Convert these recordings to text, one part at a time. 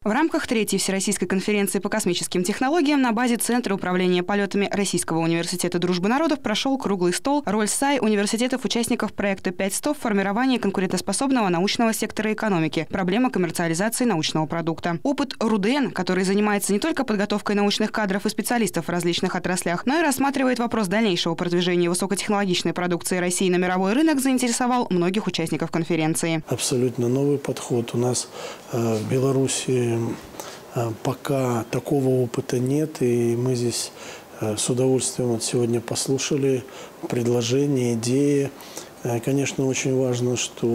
В рамках третьей Всероссийской конференции по космическим технологиям на базе Центра управления полетами Российского университета дружбы народов прошел круглый стол «Роль САИ университетов-участников проекта 5.100 в формировании конкурентоспособного научного сектора экономики. Проблема коммерциализации научного продукта». Опыт РУДН, который занимается не только подготовкой научных кадров и специалистов в различных отраслях, но и рассматривает вопрос дальнейшего продвижения высокотехнологичной продукции России на мировой рынок, заинтересовал многих участников конференции. Абсолютно новый подход. У нас в Беларуси пока такого опыта нет, и мы здесь с удовольствием сегодня послушали предложения, идеи. Конечно, очень важно, что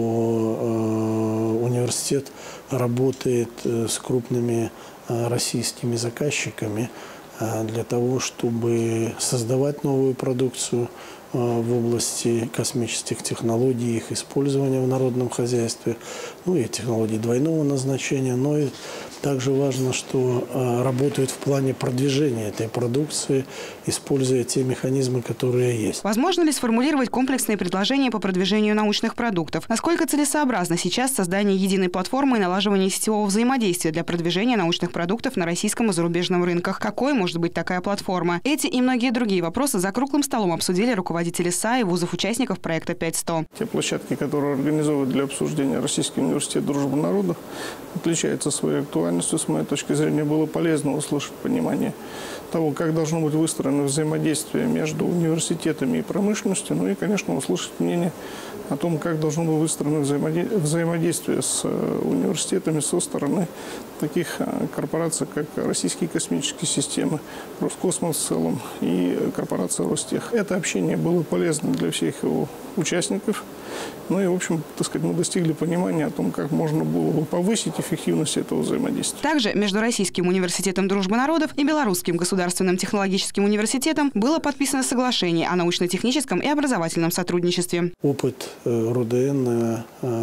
университет работает с крупными российскими заказчиками для того, чтобы создавать новую продукцию в области космических технологий, их использования в народном хозяйстве, ну и технологий двойного назначения, но и также важно, что работают в плане продвижения этой продукции, используя те механизмы, которые есть. Возможно ли сформулировать комплексные предложения по продвижению научных продуктов? Насколько целесообразно сейчас создание единой платформы и налаживание сетевого взаимодействия для продвижения научных продуктов на российском и зарубежном рынках? Какой может быть такая платформа? Эти и многие другие вопросы за круглым столом обсудили руководители САИ вузов-участников проекта 5.100. Те площадки, которые организовывают для обсуждения Российский университет дружбы народов, отличаются своей актуальностью. С моей точки зрения, было полезно услышать понимание того, как должно быть выстроено взаимодействие между университетами и промышленностью, ну и, конечно, услышать мнение о том, как должно быть выстроено взаимодействие с университетами со стороны таких корпораций, как Российские космические системы, Роскосмос в целом и корпорация Ростех. Это общение было полезно для всех его участников. Ну и, в общем, так сказать, мы достигли понимания о том, как можно было бы повысить эффективность этого взаимодействия. Также между Российским университетом дружбы народов и Белорусским государственным технологическим университетом было подписано соглашение о научно-техническом и образовательном сотрудничестве. Опыт РУДН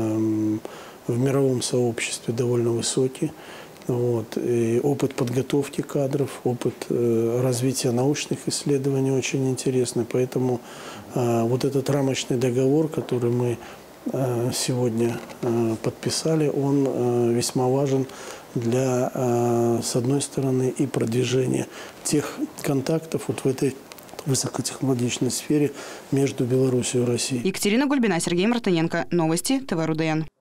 в мировом сообществе довольно высокий. И опыт подготовки кадров, опыт развития научных исследований очень интересный. Поэтому вот этот рамочный договор, который мы сегодня подписали, он весьма важен для, с одной стороны, и продвижения тех контактов вот в этой высокотехнологичной сфере между Беларусью и Россией. Екатерина Гульбина, Сергей Мартыненко. Новости ТВ РУДН.